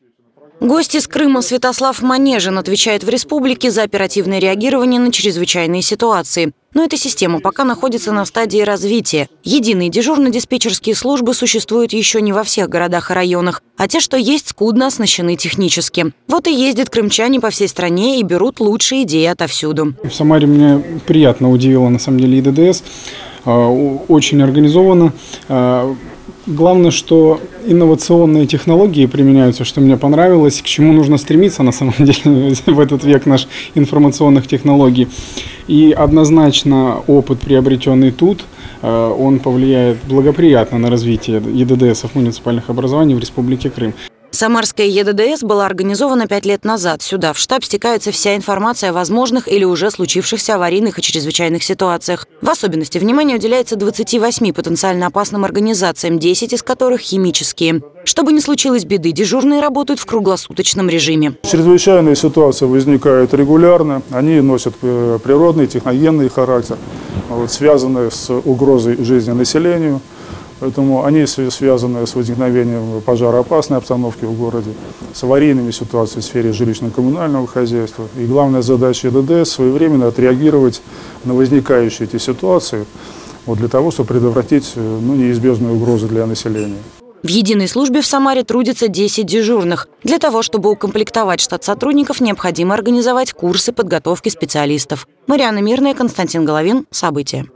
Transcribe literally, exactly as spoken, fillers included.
Гость из Крыма Святослав Манежин отвечает в республике за оперативное реагирование на чрезвычайные ситуации. Но эта система пока находится на стадии развития. Единые дежурно-диспетчерские службы существуют еще не во всех городах и районах, а те, что есть, скудно оснащены технически. Вот и ездят крымчане по всей стране и берут лучшие идеи отовсюду. В Самаре меня приятно удивило, на самом деле, ИДДС. Очень организовано. Главное, что инновационные технологии применяются, что мне понравилось, к чему нужно стремиться, на самом деле, в этот век наш информационных технологий. И однозначно опыт, приобретенный тут, он повлияет благоприятно на развитие ЕДДСов муниципальных образований в Республике Крым. Самарская ЕДДС была организована пять лет назад. Сюда в штаб стекается вся информация о возможных или уже случившихся аварийных и чрезвычайных ситуациях. В особенности внимание уделяется двадцати восьми потенциально опасным организациям, десять из которых химические. Чтобы не случилось беды, дежурные работают в круглосуточном режиме. Чрезвычайные ситуации возникают регулярно. Они носят природный, техногенный характер, вот, связанные с угрозой жизни населению. Поэтому они связаны с возникновением пожароопасной обстановки в городе, с аварийными ситуациями в сфере жилищно-коммунального хозяйства. И главная задача ЕДДС – своевременно отреагировать на возникающие эти ситуации, вот, для того, чтобы предотвратить ну, неизбежную угрозу для населения. В единой службе в Самаре трудится десять дежурных. Для того, чтобы укомплектовать штат сотрудников, необходимо организовать курсы подготовки специалистов. Марьяна Мирная, Константин Головин. События.